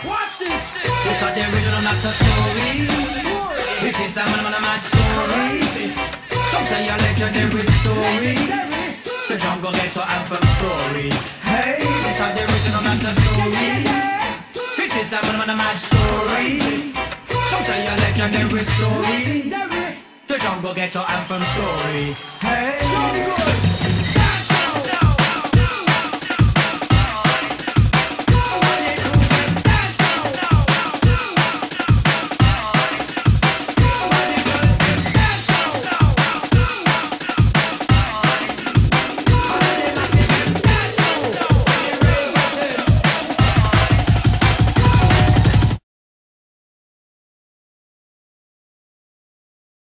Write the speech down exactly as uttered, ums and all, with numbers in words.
Watch this. This is the original not a story. It is a man man a mad story. Some say a legendary story. The jungle ghetto anthem story. Hey, this is the original not a story. It is a man man a mad story. Some say a legendary story. The jungle ghetto anthem story. Hey.